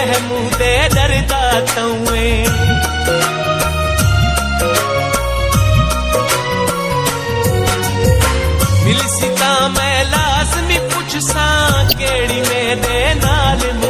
महमूदे डरदा तौए मिलसी ता मैं लाजमी पुछसा केड़ी मेरे नाल